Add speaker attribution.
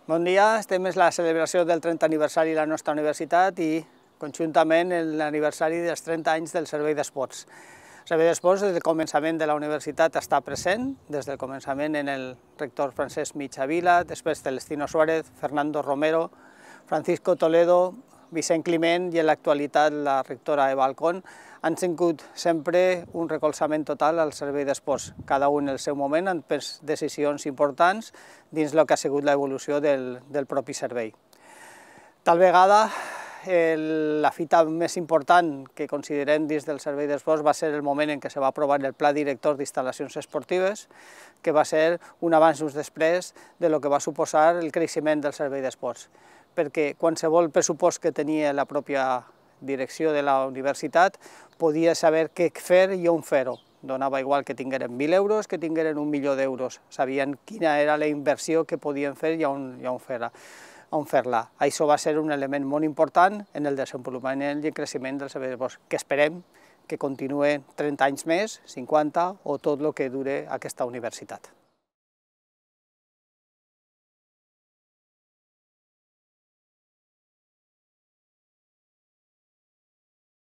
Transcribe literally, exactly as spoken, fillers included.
Speaker 1: Bon dia, estem en la celebració del trentè aniversari de la nostra universitat i conjuntament l'aniversari dels trenta anys del Servei d'Esports. El Servei d'Esports des del començament de la universitat està present, des del començament en el rector Francesc Mitjavila, després Celestino Suárez, Fernando Romero, Francisco Toledo, Vicent Climent i en l'actualitat la rectora Eva Alcón han tingut sempre un recolzament total al Servei d'Esports, cada un en el seu moment han pres decisions importants dins el que ha sigut l'evolució del, del propi servei. Tal vegada, el, la fita més important que considerem dins del Servei d'Esports va ser el moment en què se va aprovar el Pla Director d'Instal·lacions Esportives, que va ser un abans i un després de lo que va suposar el creixement del Servei d'Esports, perquè qualsevol pressupost que tenia la pròpia direcció de la universitat podia saber què fer i on fer-ho. Donava igual que tingueren mil euros que tingueren un milió d'euros. Sabien quina era la inversió que podien fer i on, i on fer-la. fer-la. Això va ser un element molt important en el desenvolupament i el creixement del Servei d'Esports, que esperem que continuï trenta anys més, cinquanta o tot el que dure aquesta universitat.